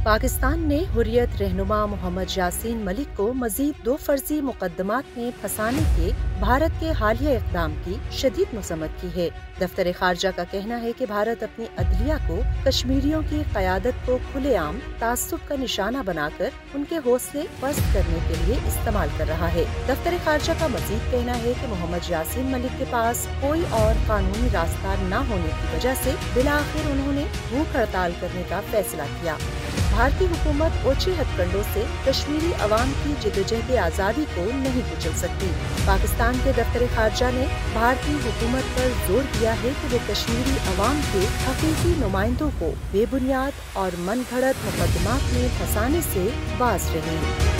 पाकिस्तान ने हुर्रियत रहनुमा मोहम्मद यासीन मलिक को मजीद 2 फर्जी मुकदमात में फंसाने के भारत के हालिया इक़दाम की शदीद मज़म्मत की है। दफ्तर खारजा का कहना है कि भारत अपनी अदलिया को कश्मीरियों की क़यादत को खुलेआम तासुब का निशाना बनाकर उनके हौसले पस्त करने के लिए इस्तेमाल कर रहा है। दफ्तर खारजा का मजीद कहना है कि मोहम्मद यासीन मलिक के पास कोई और कानूनी रास्ता न होने की वजह से बिलाखिर उन्होंने भूख हड़ताल करने का फैसला किया। भारतीय हुकूमत ओछे हथकंडों से कश्मीरी अवाम की जिद्दोजहद आज़ादी को नहीं कुचल सकती। पाकिस्तान के दफ्तर खारजा ने भारतीय हुकूमत पर जोर दिया है कि वो कश्मीरी अवाम के हकीकी नुमाइंदों को बेबुनियाद और मन घड़त मुकदमात में फंसाने से बाज रहें।